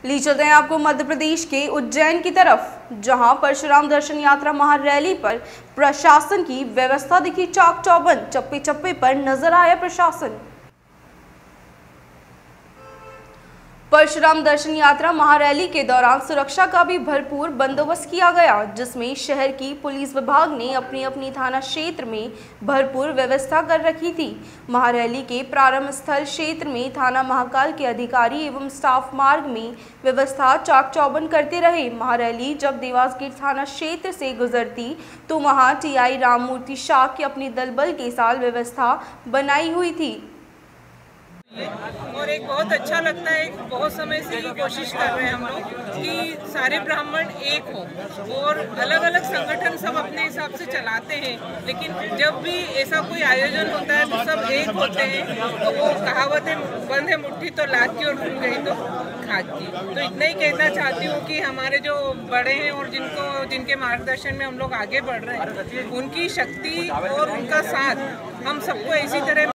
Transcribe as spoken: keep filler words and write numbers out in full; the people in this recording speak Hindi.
ली चलते हैं आपको मध्य प्रदेश के उज्जैन की तरफ, जहां परशुराम दर्शन यात्रा महारैली पर प्रशासन की व्यवस्था दिखी चाक चौबंद। चप्पे चप्पे पर नजर आया प्रशासन। परशुराम दर्शन यात्रा महारैली के दौरान सुरक्षा का भी भरपूर बंदोबस्त किया गया, जिसमें शहर की पुलिस विभाग ने अपनी अपनी थाना क्षेत्र में भरपूर व्यवस्था कर रखी थी। महारैली के प्रारंभ स्थल क्षेत्र में थाना महाकाल के अधिकारी एवं स्टाफ मार्ग में व्यवस्था चाक चौबंद करते रहे। महारैली जब देवास गेट थाना क्षेत्र से गुजरती तो वहां टीआई राममूर्ति शाह की अपनी दलबल के साथ व्यवस्था बनाई हुई थी। और एक बहुत अच्छा लगता है, बहुत समय से ये कोशिश कर रहे हैं हम लोग कि सारे ब्राह्मण एक हो, और अलग अलग संगठन सब अपने हिसाब से चलाते हैं, लेकिन जब भी ऐसा कोई आयोजन होता है तो सब एक होते हैं। तो वो कहावत है, बंद है मुट्ठी तो लाद की और खुल गई तो खाद की। तो इतना ही कहना चाहती हूँ कि हमारे जो बड़े हैं और जिनको जिनके मार्गदर्शन में हम लोग आगे बढ़ रहे हैं, उनकी शक्ति और उनका साथ हम सबको इसी तरह